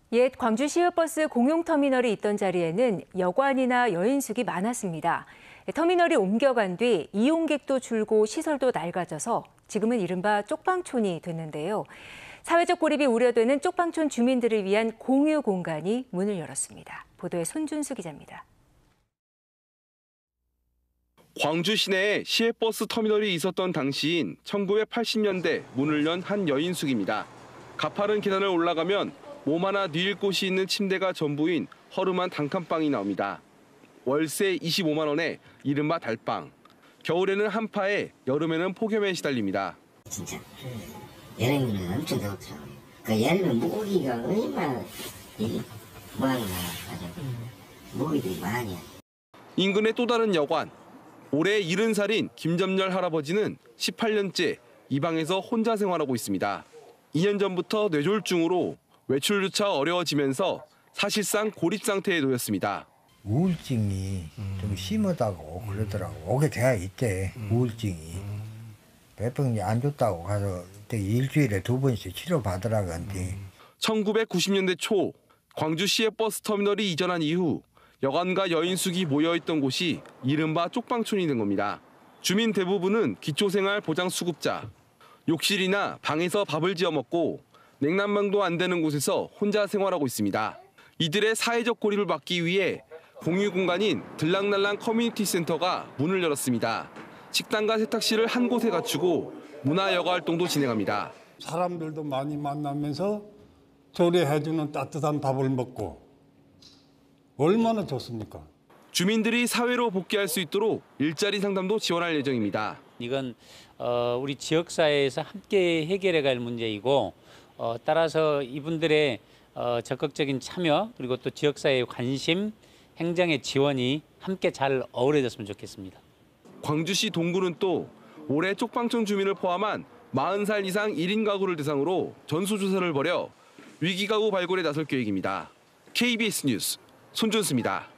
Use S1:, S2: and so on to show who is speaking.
S1: 옛 광주 시외버스 공용터미널이 있던 자리에는 여관이나 여인숙이 많았습니다. 터미널이 옮겨간 뒤 이용객도 줄고 시설도 낡아져서 지금은 이른바 쪽방촌이 됐는데요. 사회적 고립이 우려되는 쪽방촌 주민들을 위한 공유 공간이 문을 열었습니다. 보도에 손준수 기자입니다.
S2: 광주 시내에 시외버스 터미널이 있었던 당시인 1980년대 문을 연 한 여인숙입니다. 가파른 계단을 올라가면 몸 하나 뉘일 곳이 있는 침대가 전부인 허름한 단칸방이 나옵니다. 월세 25만 원에 이른바 달방. 겨울에는 한파에 여름에는 폭염에 시달립니다.
S3: 진짜 여름에는 엄청 더웠더라고요. 그 여름에 모기가 얼마나 모양이 나가지고 모기들이 많이.
S2: 인근의 또 다른 여관. 올해 70살인 김점열 할아버지는 18년째 이 방에서 혼자 생활하고 있습니다. 2년 전부터 뇌졸중으로 외출조차 어려워지면서 사실상 고립 상태에 놓였습니다.
S4: 우울증이 좀 심하다고 그러더라고. 오게 돼야 있대, 우울증이. 배병이 안 좋다고 가서 일주일에 2번씩 치료받으라고 한대.
S2: 1990년대 초 광주 시외버스 터미널이 이전한 이후 여관과 여인숙이 모여있던 곳이 이른바 쪽방촌이 된 겁니다. 주민 대부분은 기초생활보장수급자, 욕실이나 방에서 밥을 지어 먹고 냉난방도 안 되는 곳에서 혼자 생활하고 있습니다. 이들의 사회적 고립을 막기 위해 공유 공간인 들락날락 커뮤니티 센터가 문을 열었습니다. 식당과 세탁실을 한 곳에 갖추고 문화여가 활동도 진행합니다.
S5: 사람들도 많이 만나면서 조리해주는 따뜻한 밥을 먹고 얼마나 좋습니까?
S2: 주민들이 사회로 복귀할 수 있도록 일자리 상담도 지원할 예정입니다.
S6: 이건 우리 지역사회에서 함께 해결해갈 문제이고 따라서 이분들의 적극적인 참여 그리고 또 지역사회의 관심, 행정의 지원이 함께 잘 어우러졌으면 좋겠습니다.
S2: 광주시 동구는 또 올해 쪽방촌 주민을 포함한 40살 이상 1인 가구를 대상으로 전수조사를 벌여 위기가구 발굴에 나설 계획입니다. KBS 뉴스 손준수입니다.